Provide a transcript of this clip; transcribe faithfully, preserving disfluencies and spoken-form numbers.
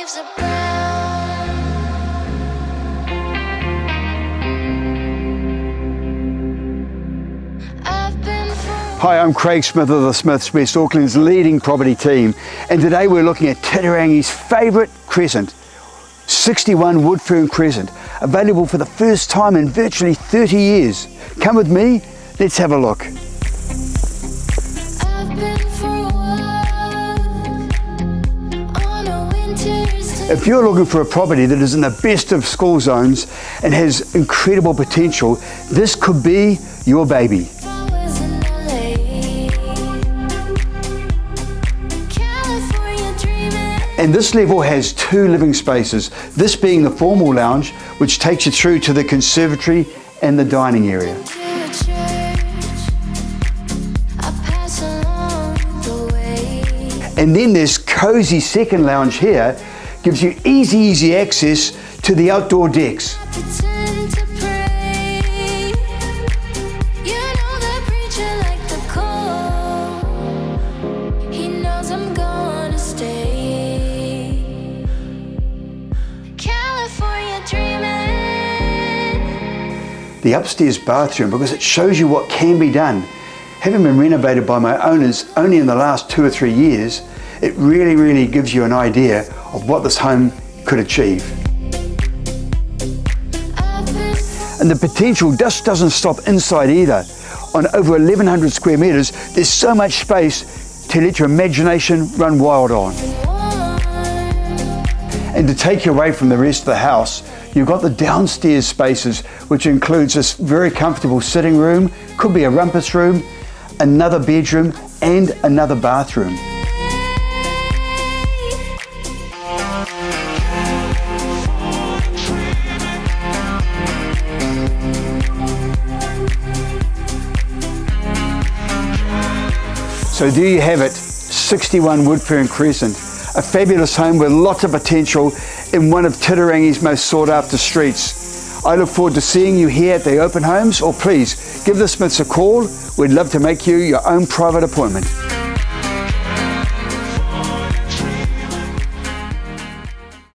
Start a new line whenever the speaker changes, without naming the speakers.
leaves are brown. I've been through.
Hi, I'm Craig Smith of the Smiths, West Auckland's leading property team, and today we're looking at Titirangi's favourite crescent, sixty-one Woodfern Crescent, available for the first time in virtually thirty years. Come with me, let's have a look. If you're looking for a property that is in the best of school zones and has incredible potential, this could be your baby. And this level has two living spaces, this being the formal lounge, which takes you through to the conservatory and the dining area. And then this cozy second lounge here gives you easy, easy access to the outdoor decks. The upstairs bathroom, because it shows you what can be done. Having been renovated by my owners only in the last two or three years, it really, really gives you an idea of what this home could achieve. And the potential just doesn't stop inside either. On over eleven hundred square metres, there's so much space to let your imagination run wild on. And to take you away from the rest of the house, you've got the downstairs spaces, which includes this very comfortable sitting room, could be a rumpus room, another bedroom, and another bathroom. So there you have it, sixty-one Woodfern Crescent, a fabulous home with lots of potential in one of Titirangi's most sought after streets. I look forward to seeing you here at the open homes, or please give the Smiths a call. We'd love to make you your own private appointment.